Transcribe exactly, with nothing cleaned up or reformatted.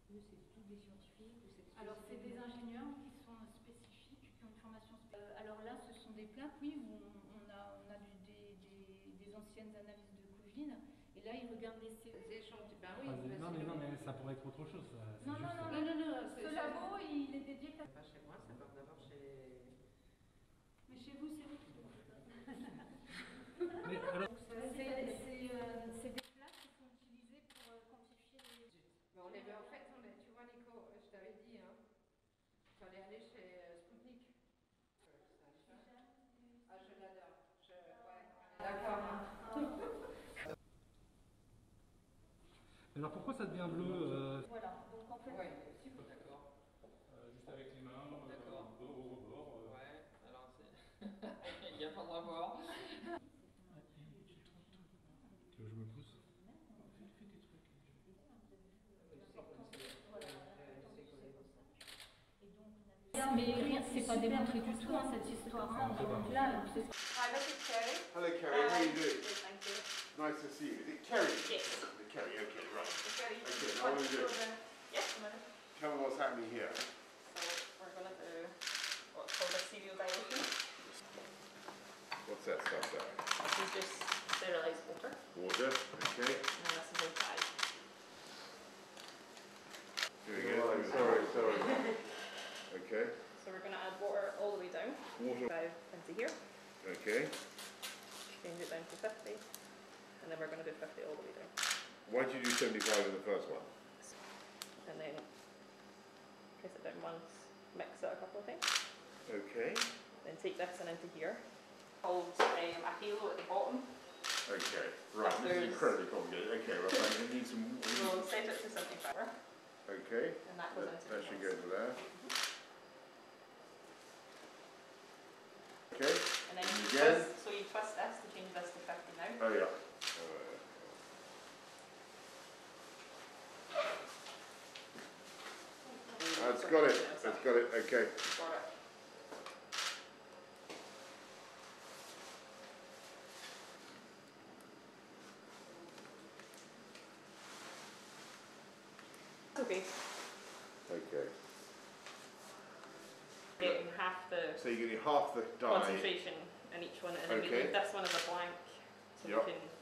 Eux, c'est tous des scientifiques ou c'est Alors, c'est des ingénieurs qui sont spécifiques, qui ont une formation spécifique. Euh, alors là, ce sont des plaques, oui, où on, on a, on a du, des, des, des anciennes analyses de Covid. Et là, ils regardent les échantillons. Ben oui, ah, ben non, mais non, mais ça pourrait être autre chose. Ça, non, non, juste... non, non, non, non, non, ce labo, il est dédié qu'à... Pas chez moi, ça part d'abord chez... Mais chez vous, c'est vous qui mais alors... C'est des plaques qui sont utilisées pour euh, quantifier les... Mais on est, en fait, on est, tu vois Nico, je t'avais dit, hein, il fallait aller chez euh, Spoutnik. Ah, je l'adore. Je... Ouais. D'accord. Hein. Alors pourquoi ça devient bleu euh... Voilà, donc en fait... Ouais, si vous d'accord. Euh, juste avec les mains, d'accord. Euh, au rebord. Euh... Ouais, alors c'est... il n'y a pas de rapport. Tu veux que je me pousse? Mais c'est pas démontré du tout, hein, cette histoire. Hein. Donc là, c'est... Hi, this is Kerry. Hello, Kerry. Um, How are you doing? Good, thank you. Nice to see you. Is it Kerry? Yes. Kerry. Okay, right. Kerry. Okay, how are you doing? Yes, a minute. Tell me what's happening here. So we're going to do what's called a serial dilation. What's that stuff there? This is just sterilised water. Water. Okay. And then this is inside. Doing it. Oh, sorry, sorry. Okay. So we're going to add water all the way down. Water. Five into here. Okay. Change it down to fifty. And then we're going to do fifty all the way down. Why did you do seventy-five in the first one? And then place it down once, mix it a couple of times. Okay. Then take this and into here. Hold um, a halo at the bottom. Okay. Right. This is incredibly complicated. Okay. Right. I need some. We'll set it to seventy-five. Okay. And that goes That, into that the should glass. go to there. Mm-hmm. Okay. And then And you again. twist, so you twist this to change this to fifty now. Oh yeah. Uh, That's got it. That's got it. Okay. Got it. Okay. Okay. Getting half the So you're getting half the dye. concentration in each one, and then we Okay. leave this one as a blank, so Yep. we can